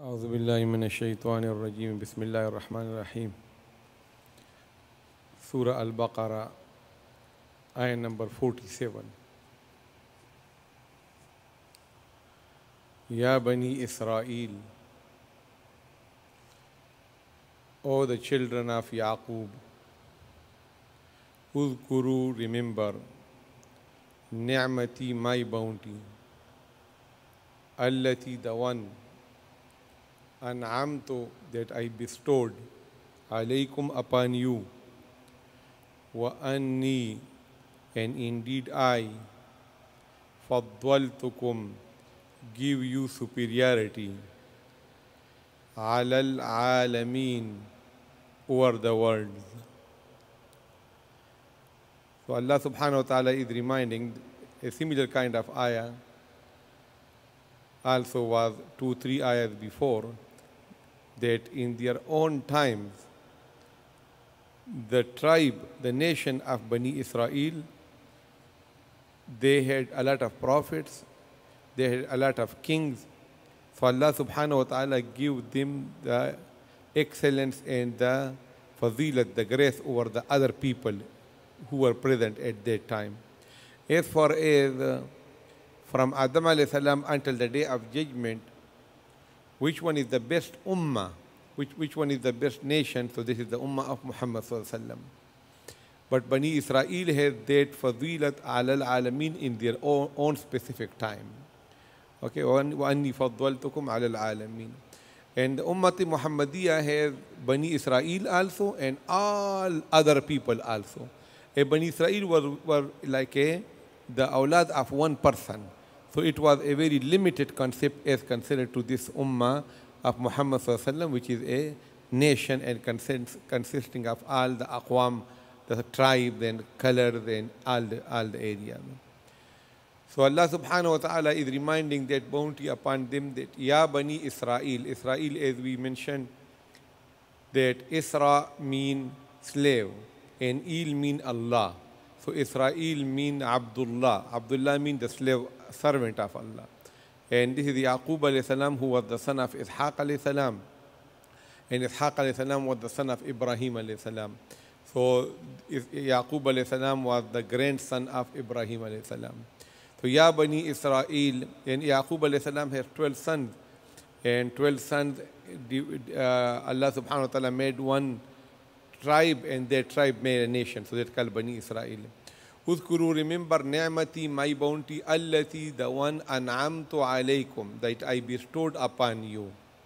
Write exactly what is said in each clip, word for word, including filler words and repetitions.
أعوذ بالله من الشيطان الرجيم بسم الله الرحمن الرحيم. Surah Al-Baqarah, ayah number forty-seven. Ya Bani Israel, O the children of Yaqub, Udhkuru, remember, Ni'mati, my bounty, Allati, the one, An'amtu, that I bestowed, Alaykum, upon you, Wa anni, and indeed I, Faddaltukum, give you superiority, Alal alameen, over the worlds. So Allah subhanahu wa ta'ala is reminding a similar kind of ayah also was two, three ayahs before, that in their own times, the tribe, the nation of Bani Israel, they had a lot of prophets, they had a lot of kings. So Allah subhanahu wa ta'ala give them the excellence and the fazilat, the grace over the other people who were present at that time. As far as uh, from Adam alayhi salam until the day of judgment, which one is the best ummah, which, which one is the best nation, so this is the ummah of Muhammad sallallahu alaihi wasallam. But Bani Israel has that fazilat alal alameen in their own, own specific time. Okay, وَأَنِّي فَضَّلْتُكُمْ عَلَى الْعَالَمِينَ. And the Ummah Muhammadiyah has Bani Israel also and all other people also. A Bani Israel were, were like a, the awlad of one person. So it was a very limited concept as considered to this Ummah of Muhammad sallallahu alaihi wasallam, which is a nation and consist, consisting of all the aqwam, the tribes and colors and all the, all the area. So Allah subhanahu wa ta'ala is reminding that bounty upon them that Ya Bani Israel, Israel as we mentioned, that Isra mean slave and Il mean Allah. So Israel mean Abdullah. Abdullah mean the slave, servant of Allah. And this is Yaqub alayhi salam, who was the son of Ishaq alayhi salam. And Ishaq alayhi salam was the son of Ibrahim alayhi salam. So Yaqub alayhi salam was the grandson of Ibrahim alayhi salam. So Ya Bani Israel, and Yaqub alayhi salam has twelve sons. And twelve sons, uh, Allah subhanahu wa ta'ala made one tribe, and that tribe made a nation. So that's called Bani Israel. Udhkuru, remember, ni'mati, my bounty, allati, the one, an'amtu alaykum, that I bestowed upon you.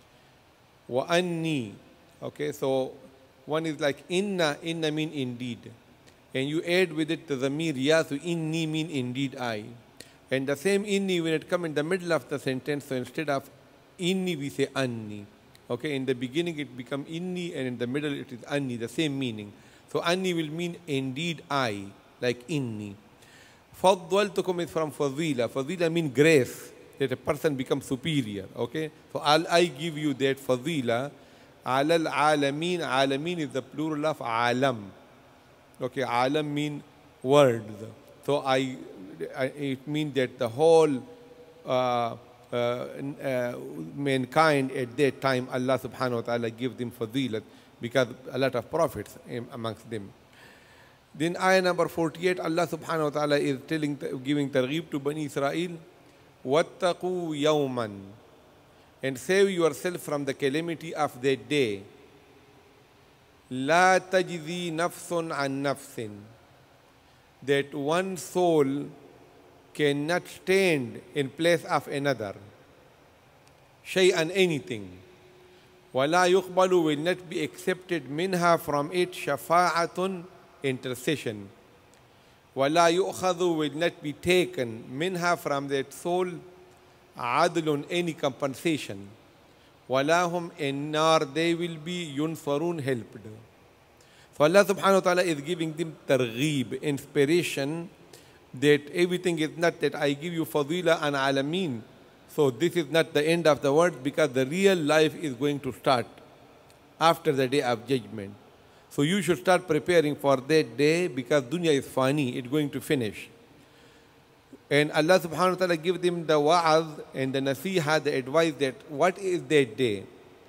Wa anni, okay, so one is like inna, inna mean indeed. And you add with it the zamir ya, so inni mean indeed I. And the same inni, when it comes in the middle of the sentence, so instead of inni, we say anni. Okay, in the beginning it becomes inni, and in the middle it is anni, the same meaning. So anni will mean indeed I, like inni. Faddaltukum is from fazila. Fazila means grace, that a person becomes superior. Okay, so I'll, I give you that fazila. Alal alameen, alameen is the plural of alam. Okay, alam means world. So I, I it means that the whole uh, uh, uh, mankind at that time, Allah subhanahu wa ta'ala give them fadilat, because a lot of prophets amongst them. Then ayah number forty-eight, Allah subhanahu wa ta'ala is telling, giving targheeb to Bani Israel, وَاتَّقُوا يَوْمًا, and save yourself from the calamity of that day. لَا تَجْزِي نَفْسٌ عَنْ نَفْسٍ, that one soul cannot stand in place of another. شيئا, anything. وَلَا يُقْبَلُ, will not be accepted minha, from it, shafa'atun, intercession. وَلَا يُؤْخَذُ, will not be taken minha, from that soul, adlun, any compensation. وَلَا هُمْ, and nor they will be yunsarun, helped. So Allah subhanahu wa ta'ala is giving them targheeb, inspiration, that everything is not that I give you fadila and alameen. So this is not the end of the world, because the real life is going to start after the day of judgment. So you should start preparing for that day, because dunya is fani, it's going to finish. And Allah subhanahu wa ta'ala give them the wa'az and the nasiha, the advice that what is their day.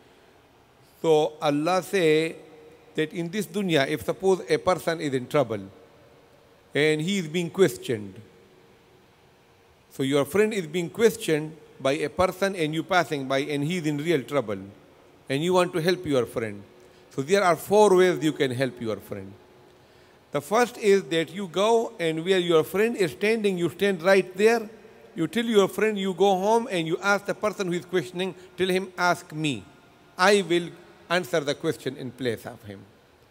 So Allah say that in this dunya, if suppose a person is in trouble and he is being questioned, so your friend is being questioned by a person and you passing by and he is in real trouble and you want to help your friend. So there are four ways you can help your friend. The first is that you go and where your friend is standing, you stand right there. You tell your friend, you go home and you ask the person who is questioning, tell him, ask me. I will answer the question in place of him.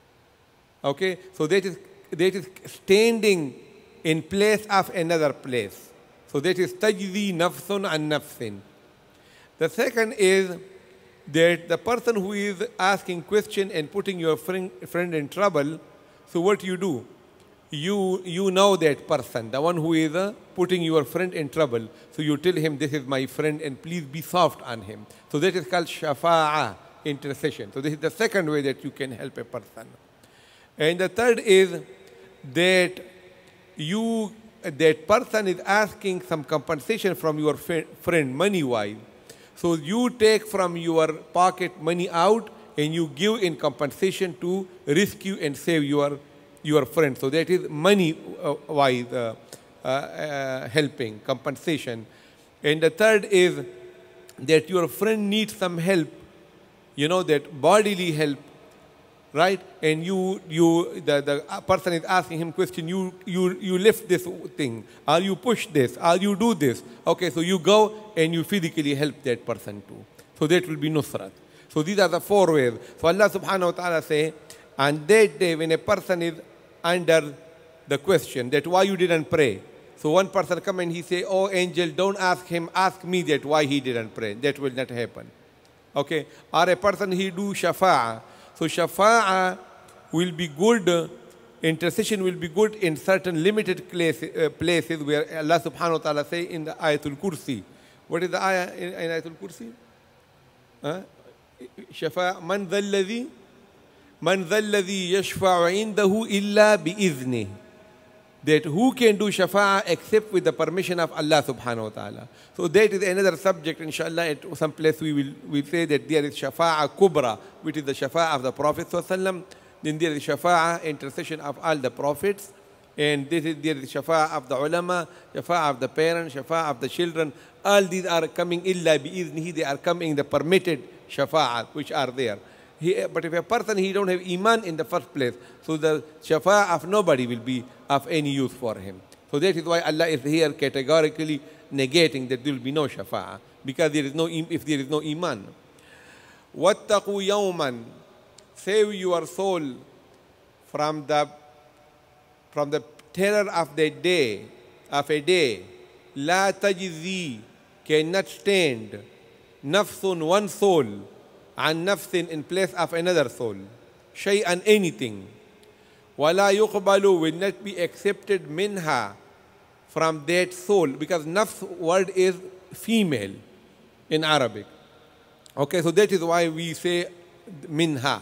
Okay? So that is, that is standing in place of another place. So that is tajzi nafsun an nafsin. The second is that the person who is asking question and putting your friend, friend in trouble, so what you do? You, you know that person, the one who is uh, putting your friend in trouble. So you tell him, this is my friend and please be soft on him. So that is called shafa'ah, intercession. So this is the second way that you can help a person. And the third is that you, that person is asking some compensation from your friend money-wise. So you take from your pocket money out and you give in compensation to rescue and save your, your friend. So that is money-wise uh, uh, uh, helping, compensation. And the third is that your friend needs some help, you know, that bodily help, right? And you, you the, the person is asking him question, you, you, you lift this thing, or you push this, or you do this. Okay, so you go and you physically help that person too. So that will be nusrat. So these are the four ways. So Allah subhanahu wa ta'ala say, on that day when a person is under the question that why you didn't pray. So one person come and he say, oh angel, don't ask him, ask me that why he didn't pray. That will not happen. Okay. Or a person he do shafa'ah. So shafa'ah will be good, intercession will be good in certain limited place, uh, places where Allah subhanahu wa ta'ala say in the Ayatul Kursi. What is the ayah in, in Ayatul Kursi? Huh? شفاعة من ذا الذي من ذا الذي يشفع عنده إلا بإذنه. That who can do shafa'a except with the permission of Allah subhanahu wa ta'ala. So that is another subject, inshallah. At some place we will we say that there is shafa'a kubra, which is the shafa'a of the Prophet sallallahu alaihi wasallam. Then there is shafa'a, intercession of all the prophets. And this is there is shafa'a of the ulama, shafa'a of the parents, shafa'a of the children. All these are coming illa bi'iznihi. They are coming the permitted shafa'a which are there. He, but if a person, he don't have iman in the first place, so the shafa'a of nobody will be of any use for him. So that is why Allah is here categorically negating that there will be no shafa'a, because there is no, if there is no iman. وَاتَّقُوا يَوْمًا, save your soul from the, from the terror of the day, of a day. لَا تَجْزِي, cannot stand. Nafsun, one soul, and nafsin, in place of another soul. Shay'an, anything. Wala yuqbalu, will not be accepted minha, from that soul, because nafs word is female in Arabic. Okay, so that is why we say minha.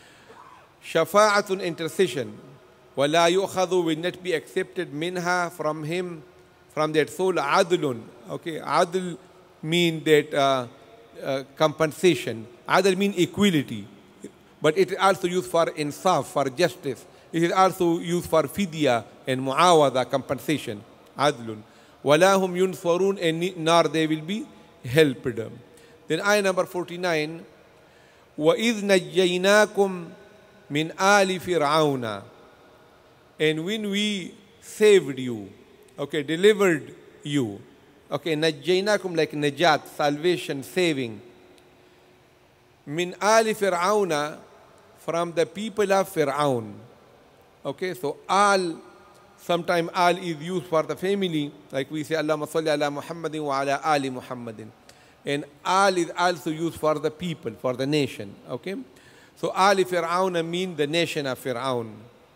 Shafa'atun, intercession. Wala yu'khadhu, will not be accepted minha, from him, from that soul. Adlun. Okay, adl mean that uh, uh, compensation. Adl mean equality. But it is also used for insaf, for justice. It is also used for fidya and muawada, compensation. Adlun. Walahum yunswarun, and nor they will be helped. Then ayah number forty-nine. وَإِذْ نَجَّيْنَاكُمْ مِنْ آلِ فِرْعَوْنَ, and when we saved you, okay, delivered you. Okay, najjaynakum, like najat, salvation, saving. Min ali fir'auna, from the people of Fir'aun. Okay, so al, sometimes al is used for the family, like we say Allahumma salli ala Muhammadin wa ala ali Muhammadin. And al is also used for the people, for the nation. Okay, so ali fir'auna mean the nation of Fir'aun.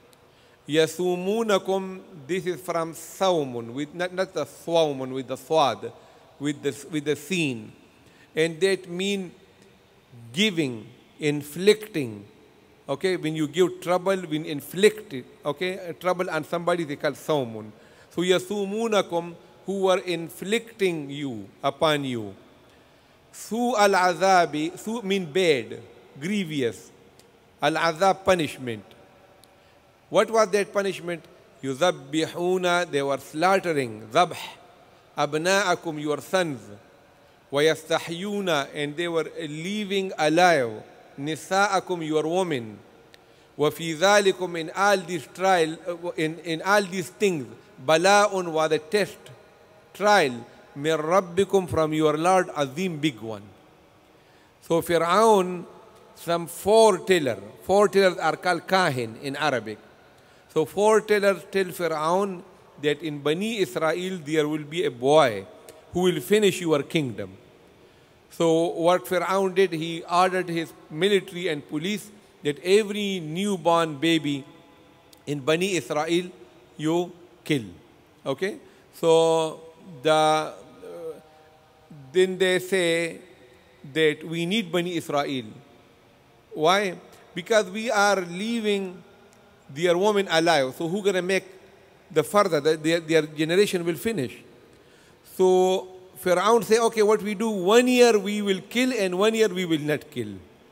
Yasumunakum, this is from Sawmun, with not, not the Swawmun, with the Swad, with the, with the sin. And that mean giving, inflicting. Okay, when you give trouble, when inflict it, okay, trouble on somebody, they call Sawmun. So Yasumunakum, who were inflicting you, upon you. Su al-azabi, su mean bad, grievous. Al-azab, punishment. What was that punishment? Yuzabbihuna, they were slaughtering, zabh, abna'akum, your sons. Wayastahyuna, and they were leaving alive, nisa'akum, your women. وَفِي ذَلِكُمْ, in all these trial, in, in all these things, bala'un was a test, trial, min rabbikum, from your Lord, azim, big one. So Fir'aun, some foreteller, foretellers are called kahin in Arabic. So foretellers tell Fir'aun that in Bani Israel there will be a boy who will finish your kingdom. So what Fir'aun did, he ordered his military and police that every newborn baby in Bani Israel you kill. Okay? So the uh, then they say that we need Bani Israel. Why? Because we are leaving their women alive. So who's going to make the further, the, their, their generation will finish. So Fir'aun say, okay, what we do, one year we will kill and one year we will not kill.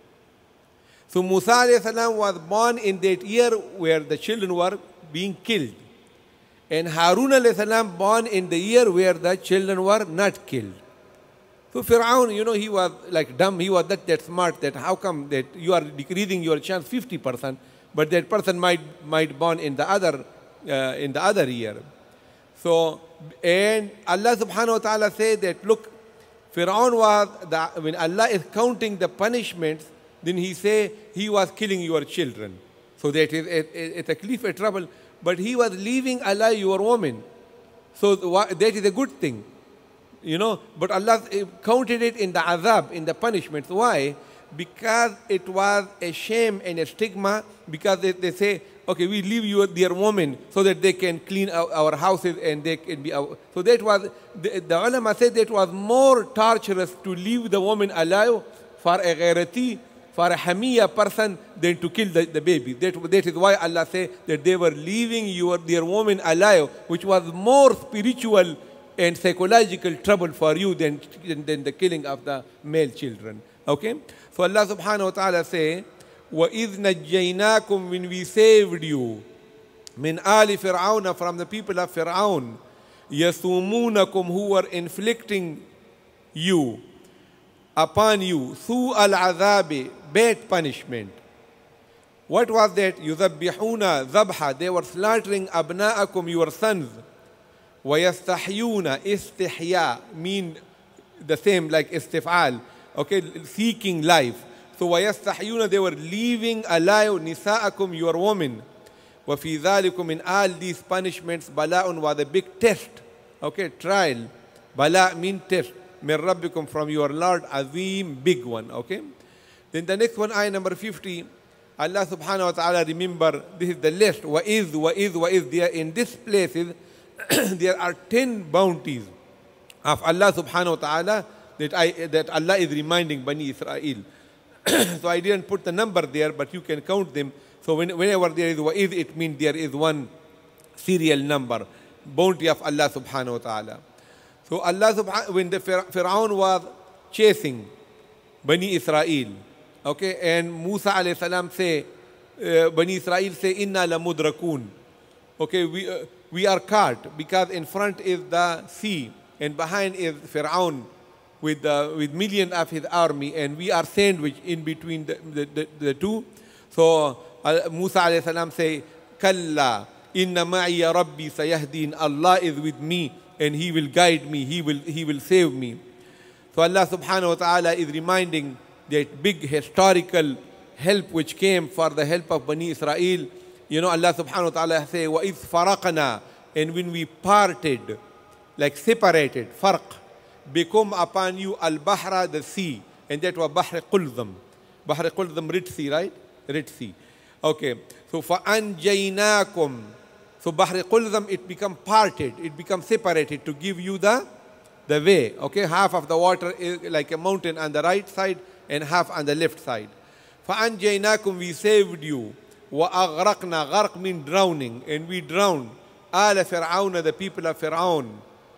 So Musa alayhi salam was born in that year where the children were being killed. And Harun alayhi salam born in the year where the children were not killed. So Fir'aun, you know, he was like dumb, he was not that smart, that how come that you are decreasing your chance fifty percent, but that person might, might born in the other, uh, in the other year. So, and Allah subhanahu wa ta'ala said that, look, Fir'aun was, the, when Allah is counting the punishments, then he say he was killing your children. So that is a, a, a cliff, a trouble. But he was leaving alive your woman. So that is a good thing. You know, but Allah counted it in the azab, in the punishments. Why? Because it was a shame and a stigma, because they, they say, okay, we leave you their women so that they can clean our, our houses and they can be our. So that was, the, the ulama said that was more torturous to leave the woman alive for a ghairati, for a hamiya person than to kill the, the baby. That, that is why Allah said that they were leaving your, their woman alive, which was more spiritual and psychological trouble for you than, than the killing of the male children. Okay? So Allah subhanahu wa ta'ala say, وَإِذْ نَجَّيْنَاكُمْ, when we saved you, مِنْ آلِ فِرْعَوْنَ, from the people of Fir'aun, يَسُومُونَكُمْ, who were inflicting you, upon you, سُوءَ الْعَذَابِ, bad punishment. What was that? يُذَبِّحُونَ ذَبْحَ, they were slaughtering أَبْنَاءَكُمْ, your sons. وَيَسْتَحْيُونَ, istihya, mean the same like istif'al, okay, seeking life. So وَيَسْتَحْيُونَ, they were leaving alive نِسَاءَكُمْ, your women. وَفِي ذَلِكُمْ, in all these punishments, bala'un was a big test, okay, trial. Bala mean test. مِنْ رَبِّكُمْ, from your Lord, azim, big one, okay. Then the next one, ayah number fifty, Allah subhanahu wa ta'ala, remember, this is the list, وَإِذْ وَإِذْ وَإِذْ, there in these places, there are ten bounties of Allah subhanahu wa ta'ala that, I, that Allah is reminding Bani Israel. So I didn't put the number there, but you can count them. So when, whenever there is wa'id, it means there is one serial number, bounty of Allah subhanahu wa ta'ala. So Allah subhanahu, when the Fir'aun was chasing Bani Israel, okay, and Musa alayhi salam say, uh, Bani Israel say, inna la mudrakun. Okay, we, uh, we are caught, because in front is the sea and behind is Fir'aun with the with million of his army, and we are sandwiched in between the, the, the, the two. So uh, Musa alayhi salam say, Kalla, inna ma'iya rabbi sayahdin, Allah is with me and he will guide me, he will, he will save me. So Allah subhanahu wa ta'ala is reminding that big historical help which came for the help of Bani Israel. You know, Allah subhanahu wa ta'ala say, وَإِذْ فَرَقْنَا, and when we parted, like separated, farq, become upon you al-bahra, the sea, and that was Bahr Qulzam. Bahr Qulzam, Red Sea, right? Red Sea. Okay, so فَأَنْجَيْنَاكُمْ, so Bahr Qulzam, it become parted, it become separated to give you the, the way. Okay, half of the water is like a mountain on the right side and half on the left side. فَأَنْجَيْنَاكُمْ, we saved you. وَأَغْرَقْنَا, gharq mean drowning, and we drowned. آلَ فِرْعَوْنَ, the people of Fir'aun.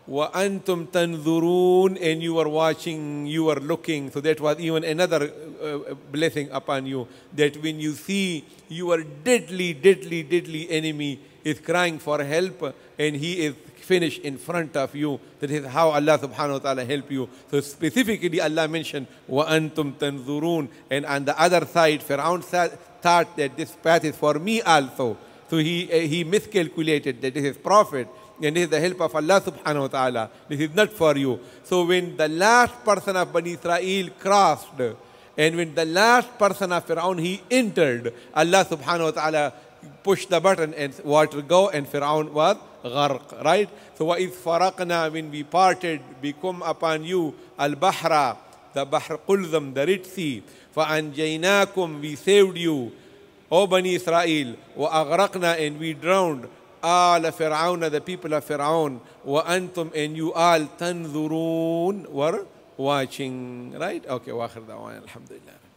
وَأَنْتُمْ تَنْظُرُونَ, and you were watching, you were looking. So that was even another uh, blessing upon you, that when you see your deadly, deadly, deadly enemy is crying for help and he is finished in front of you, that is how Allah subhanahu wa ta'ala help you. So specifically Allah mentioned وَأَنْتُمْ تَنْظُرُونَ, and on the other side Fir'aun thought that this path is for me also. So he, uh, he miscalculated that this is prophet and this is the help of Allah subhanahu wa ta'ala. This is not for you. So when the last person of Bani Israel crossed, and when the last person of Fir'aun he entered, Allah subhanahu wa ta'ala pushed the button and water go, and Fir'aun was gharq, right? So وَإِذْ فَرَقْنَا, when we parted, become upon you, al-bahra, the Bahr Qulzam, the Red Sea, فَأَنْجَيْنَاكُمْ, we saved you, O Bani Israel, وَأَغْرَقْنَا, and we drowned, آل Fir'aun, the people of Fir'aun, وَأَنْتُمْ, and you all, تَنْظُرُونَ, were watching, right? Okay, وآخر دعوانا الحمد لله.